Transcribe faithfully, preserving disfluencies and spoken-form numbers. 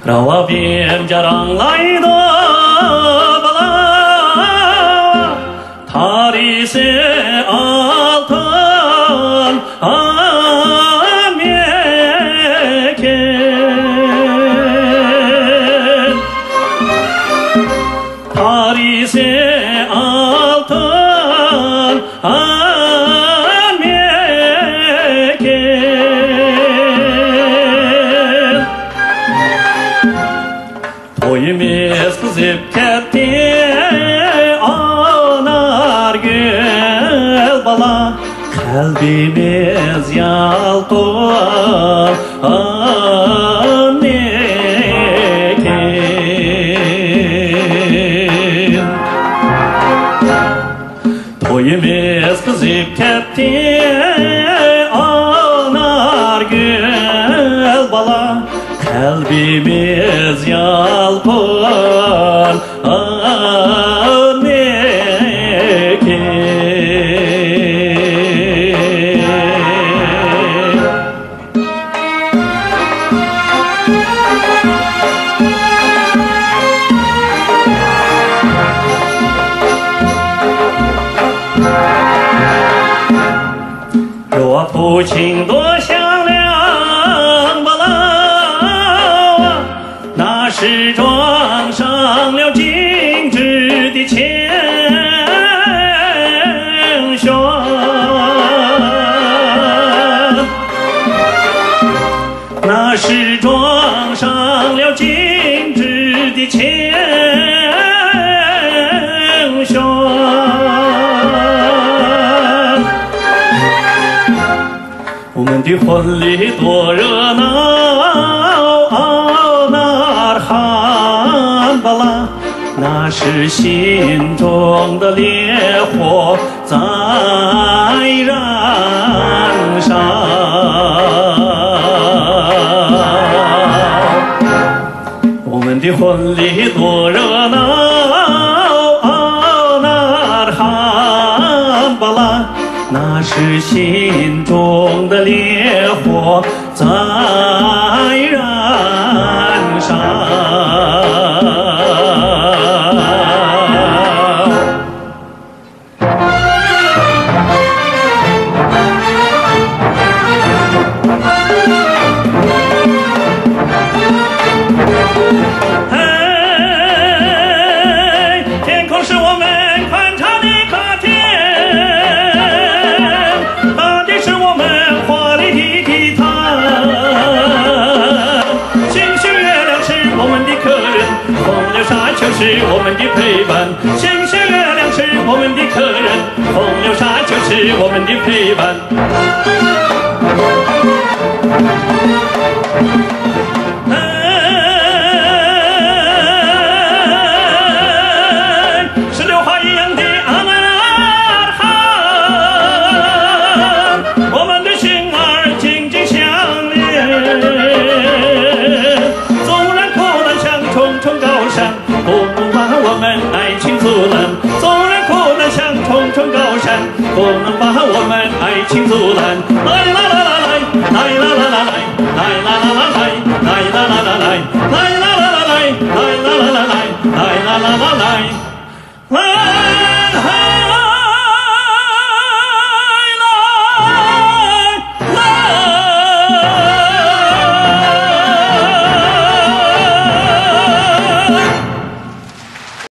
让我边家让来的巴拉，他的是阿特阿面前，他的是阿特阿。 Toyimiz kızıp ketti anar gül bala kalbimiz yaltır annekin Toyimiz kızıp ketti anar gül bala kalbimiz yalpır annekin若父亲多响亮巴拉那是装上了精致的钱旋，那是装上了精致的钱旋。我们的婚礼多热闹！ 巴拉，那是心中的烈火在燃烧。我们的婚礼多热闹，那罕巴拉，那是心中的烈火在燃烧。 是我们的陪伴，星星月亮是我们的客人，风流沙就是我们的陪伴。哎，石榴花一样的阿曼哈，我们的心儿紧紧相连，纵然苦难像重重高山。 不能把我们爱情阻拦，纵然苦难像重重高山，不能把我们爱情阻拦。来啦啦啦来，来啦啦啦来，来啦啦啦来，来啦啦啦来，来啦啦啦来，来啦啦啦来，来啦啦啦来，来。